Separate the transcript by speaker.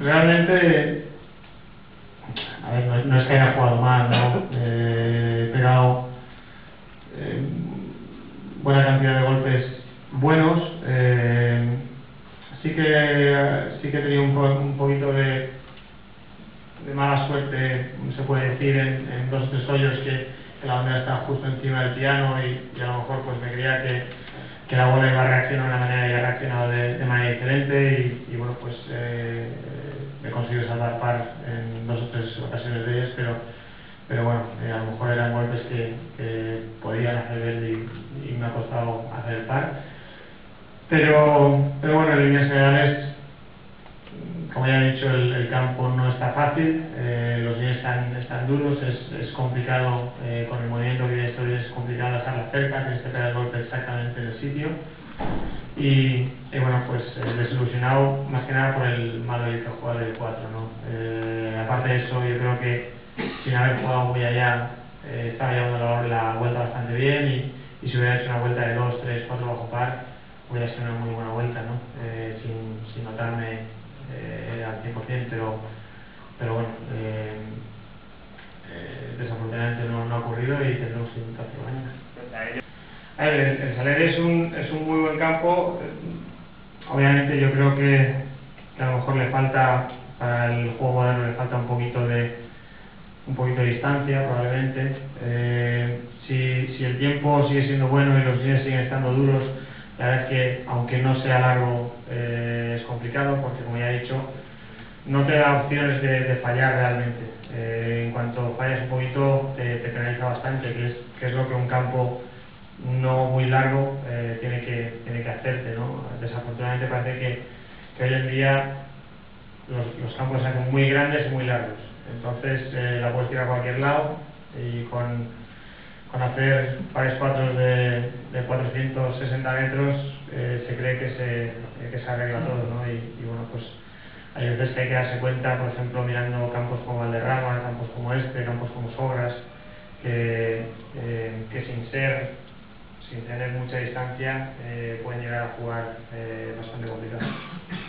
Speaker 1: realmente, a ver, no es que haya jugado mal, ¿no? He pegado buena cantidad de golpes buenos. Sí que he tenido un poquito de mala suerte, se puede decir, en dos o tres hoyos que la bandera está justo encima del piano y a lo mejor pues me creía que la bola iba a reaccionar de una manera y ha reaccionado de manera diferente y bueno, pues he conseguido salvar par en dos o tres ocasiones de ellas, pero bueno, a lo mejor eran golpes que podían hacer ver y me ha costado hacer el par. Pero bueno, en líneas generales, como ya he dicho, el campo no está fácil, los días están duros, es complicado, con el movimiento que ya estoy, es complicado dejarla cerca, tienes que pegar el golpe exactamente en el sitio. Y bueno, pues desilusionado más que nada por el mal de jugar el 4, ¿no? Aparte de eso, yo creo que sin haber jugado muy allá, estaba llevando la vuelta bastante bien y si hubiera hecho una vuelta de 2, 3, 4 bajo par, hubiera sido una muy buena vuelta, ¿no? Sin notarme al 100%, pero bueno, desafortunadamente no ha ocurrido y tendremos que intentar hacerlo mañana. A ver, el Saler es un muy buen campo. Obviamente yo creo que a lo mejor le falta, para el juego moderno le falta un poquito de distancia probablemente. Si el tiempo sigue siendo bueno y los días siguen estando duros, la verdad es que aunque no sea largo es complicado porque, como ya he dicho, no te da opciones de fallar realmente. En cuanto fallas un poquito te penaliza bastante, que es lo que un campo no muy largo tiene que hacerte, ¿no? Desafortunadamente parece que hoy en día los campos se hacen muy grandes y muy largos, entonces la puedes tirar a cualquier lado y con hacer pares 4 de 460 metros se cree que se arregla todo, ¿no? Y bueno, pues hay veces que hay que darse cuenta, por ejemplo, mirando campos como Valderrama, campos como este, campos como Sogras, que sin tener mucha distancia pueden llegar a jugar bastante complicado.